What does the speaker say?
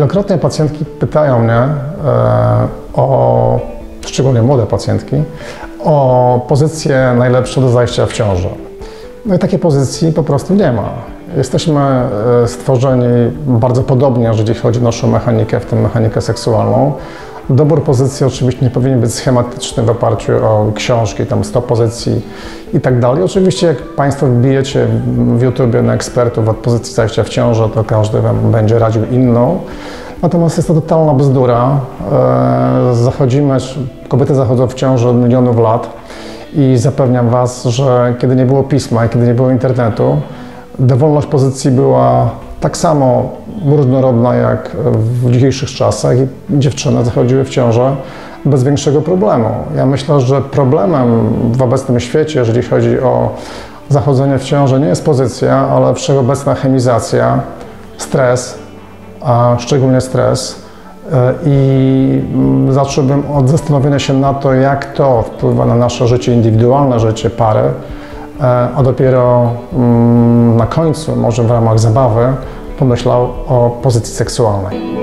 Wielokrotnie pacjentki pytają mnie, szczególnie młode pacjentki, o pozycję najlepszą do zajścia w ciążę. No i takiej pozycji po prostu nie ma. Jesteśmy stworzeni bardzo podobnie, jeżeli chodzi o naszą mechanikę, w tym mechanikę seksualną. Dobór pozycji oczywiście nie powinien być schematyczny w oparciu o książki, tam 100 pozycji i tak dalej. Oczywiście jak Państwo wbijecie w YouTube na ekspertów od pozycji zajścia w ciążę, to każdy Wam będzie radził inną. Natomiast jest to totalna bzdura. Kobiety zachodzą w ciążę od milionów lat i zapewniam Was, że kiedy nie było pisma i kiedy nie było internetu, dowolność pozycji była tak samo różnorodna jak w dzisiejszych czasach i dziewczyny zachodziły w ciążę bez większego problemu. Ja myślę, że problemem w obecnym świecie, jeżeli chodzi o zachodzenie w ciążę, nie jest pozycja, ale wszechobecna chemizacja, stres, a szczególnie stres. I zacząłbym od zastanowienia się na to, jak to wpływa na nasze życie indywidualne, życie pary, a dopiero na końcu, może w ramach zabawy, pomyślał o pozycji seksualnej.